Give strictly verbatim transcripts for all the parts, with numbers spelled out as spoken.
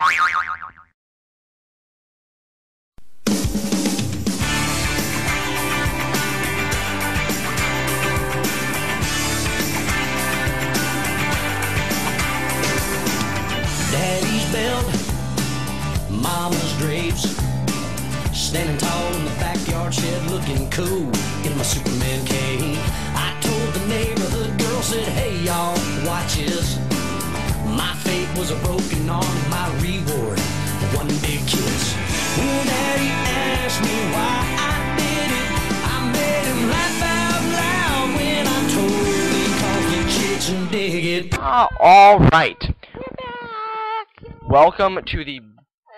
Daddy's belt, mama's drapes, standing tall in the backyard shed looking cool in my Superman cape. I told the neighborhood girl, said, hey y'all, watch this. My fate was a broken arm and my reward, one big kiss. When Daddy asked me why I did it, I made him laugh out loud when I told him, cause the chicks and dig it. Ah, alright. Welcome to the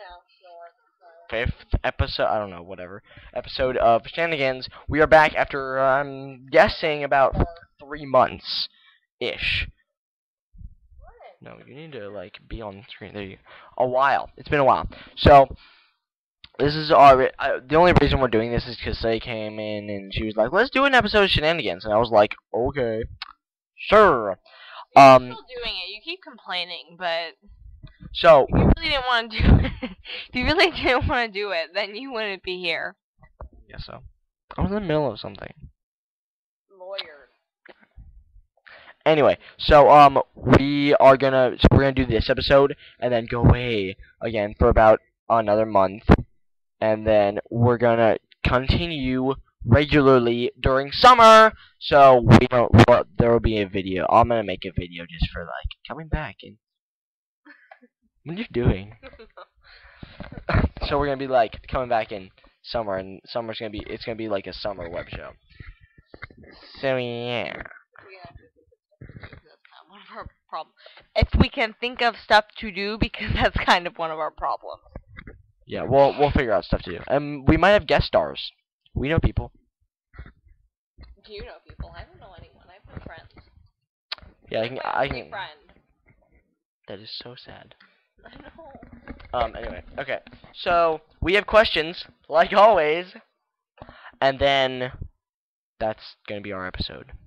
fifth episode, I don't know, whatever, episode of Shenanigans. We are back after, uh, I'm guessing, about three months-ish. No, you need to, like, be on the screen. There you go. A while. It's been a while. So, this is our, uh, the only reason we're doing this is because Say came in and she was like, let's do an episode of Shenanigans. And I was like, okay, sure. Um, You're still doing it. You keep complaining, but... So, if you really didn't want to do it, if you really didn't want to do it, then you wouldn't be here. yeah, so. I was in the middle of something. Lawyer. Anyway, so, um, we are gonna, so we're gonna do this episode, and then go away again for about another month. And then we're gonna continue regularly during summer, so we don't, well, there will be a video. I'm gonna make a video just for, like, coming back and... What are you doing? So we're gonna be like coming back in summer, and summer's gonna be it's gonna be like a summer web show. So yeah. That's not one of our problems. If we can think of stuff to do, because that's kind of one of our problems. Yeah, we'll we'll figure out stuff to do, and we might have guest stars. We know people. Do you know people? I don't know anyone. I have no friends. Yeah, I can. I My can. friend. That is so sad. I know. Um. Anyway, okay. So we have questions, like always, and then that's gonna be our episode.